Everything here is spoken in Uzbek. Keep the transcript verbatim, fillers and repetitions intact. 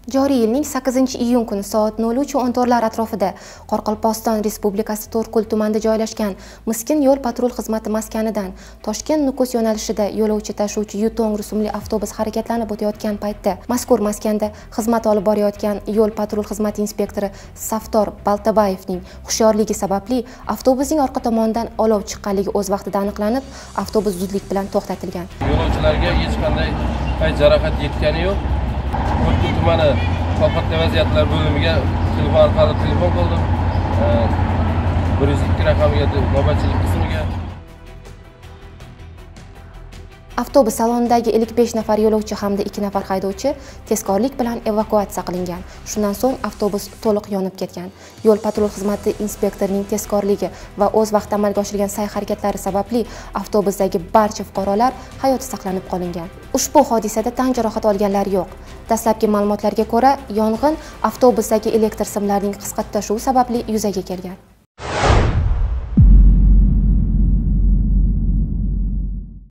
Joriy yilning sakkizinchi iyun kuni soat nol uch o'n to'rtlar atrofida Qoraqalpog'iston Respublikasi To'rtko'l tumanida joylashgan Miskin yo'l patrul xizmati maskanidan Toshkent-Nukus yo'nalishida yo'lovchi tashuvchi Yutong rusumli avtobus harakatlanib o'tayotgan paytda mazkur maskanda xizmat olib borayotgan yo'l patrul xizmati inspektori Saftor Baltabayevning hushyorligi sababli avtobusning orqa tomonidan olov chiqqanligi o'z vaqtida aniqlanib, avtobus zudlik bilan to'xtatilgan. Yo'lovchilarga hech qanday pay jarohat yetgani yo'q. To'rtko'l tumani favqulodda vaziyatlar bo'limiga telefon orqali telefon qildim. bir yuz ikki raqamiga navbatchilik qismiga. Avtobus salonidagi ilk besh nafar yo'lovchi hamda ikki nafar haydovchi tezkorlik bilan evakuatsiya qilingan. Shundan so'ng avtobus to'liq yonib ketgan. Yo'l patrul xizmati inspektorining tezkorligi va o'z vaqtida amalga oshirilgan sa'y-harakatlari sababli avtobusdagi barcha fuqarolar hayoti saqlanib qolingan. Ushbu hodisada tan jarohat olganlar yo'q. Dastlabki ma'lumotlarga ko'ra, yong'in avtobusdagi elektr simlarining qisqa tutashuvi sababli yuzaga kelgan.